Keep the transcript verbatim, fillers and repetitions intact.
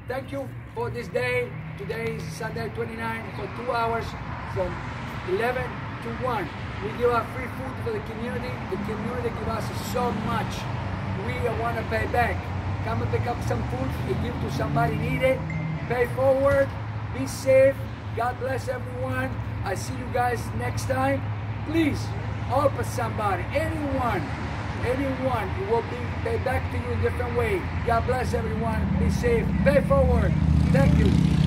thank you for this day. Today is Sunday twenty-nine for two hours from eleven to one. We give out free food for the community. The community give us so much. We want to pay back. Come and pick up some food and give to somebody needed. Pay forward. Be safe. God bless everyone. I see you guys next time. Please help somebody, anyone, anyone. It will be paid back to you in a different way. God bless everyone. Be safe. Pay forward. Thank you.